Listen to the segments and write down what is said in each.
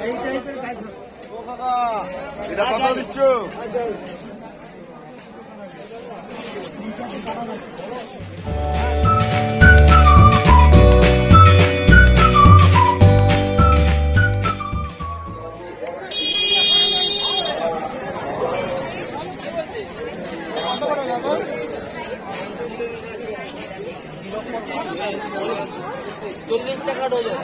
এটা কত দিচ্ছ? চল্লিশ টাকা ডজন।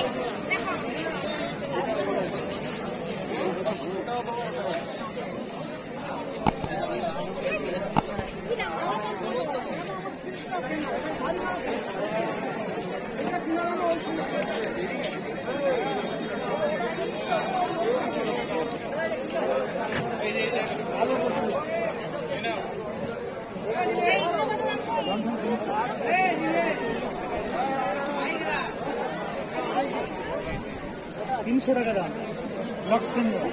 $300 দাম লক্সিনিয়া।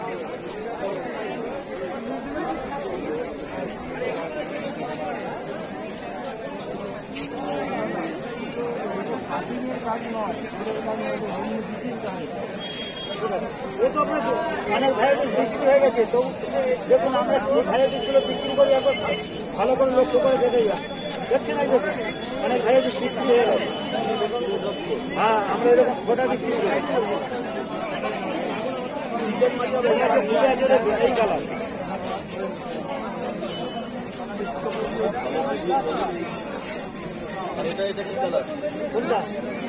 এ তো আপনার অনেক ভ্যারাইটিস বিক্রি হয়ে গেছে। তো দেখুন আমরা কি ভ্যারাইটিসগুলো বিক্রি করি, একবার ভালো করে লক্ষ্য করে দেখে যান। দেখছেন এই দেখুন অনেক ভ্যারাইটিস বিক্রি হয়ে গেছে। হ্যাঁ, আমরা এরকম ছোটা বিক্রি করি। এই কালার কোনটা?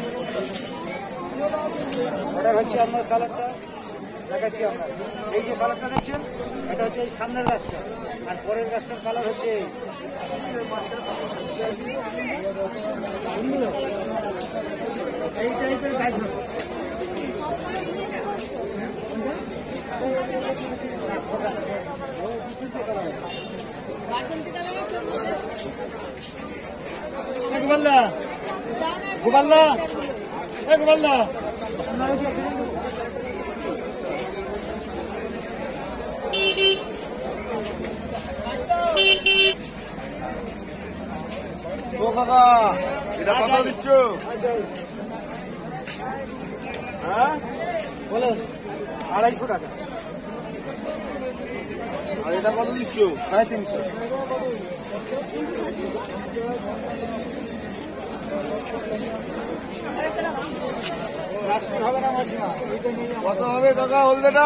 ওটা হচ্ছে আপনার কালারটা দেখাচ্ছি আমরা। এই যে কালারটা দেখছেন, এটা হচ্ছে এই সামনের গাছটা, আর পরের গাছটার কালার হচ্ছে এই টাইপের গাছ। গোপালদা গোপালদা গোপালদা ও কাকা, এটা কত দিচ্ছ? হ্যাঁ বলো, $250। আর এটা কত দিচ্ছ? 350। হবে না মাসিমা, কত হবে কাকা হলদেটা?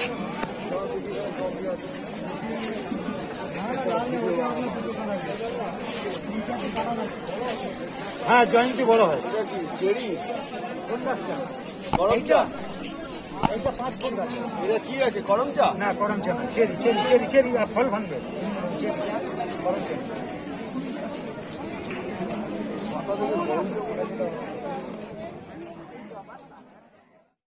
হ্যাঁ, জয়ন্তী বড় হয়। এটা কি চেরি? কোন গাছটা? করমচা? এইটা 5 ফুট গাছ। এটা কি আছে, করমচা? না, করমচা না, চেরি চেরি চেরি চেরি ফল ভাঙবে। চেরি করমচা। মাথা থেকে